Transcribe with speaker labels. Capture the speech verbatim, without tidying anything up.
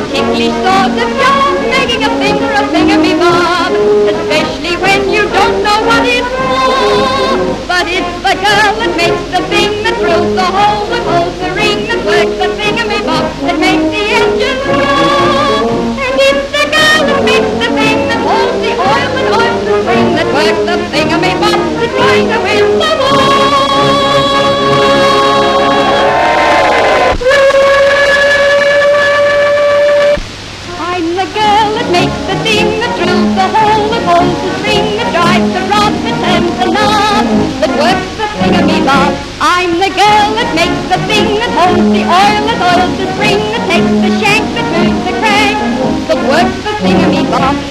Speaker 1: ticklish sort of job, making a thing or a thingamabob, especially when you don't know what it's for. But it's the girl that makes the thing that thrills the hole, that holds the ring, that works the thingamabob, that makes the engines roar. And it's the girl that makes the thing that holds the oil, that oils the spring, that works the thingamabob, that's going to win the war. I'm the girl that makes the thing that drills the hole, that holds the string, that drives the rod, that turns the knob, that works the thingamabob. I'm the girl that makes the thing that holds the oil, that oils the spring, that takes the shank, that moves the crank, that works the thingamabob.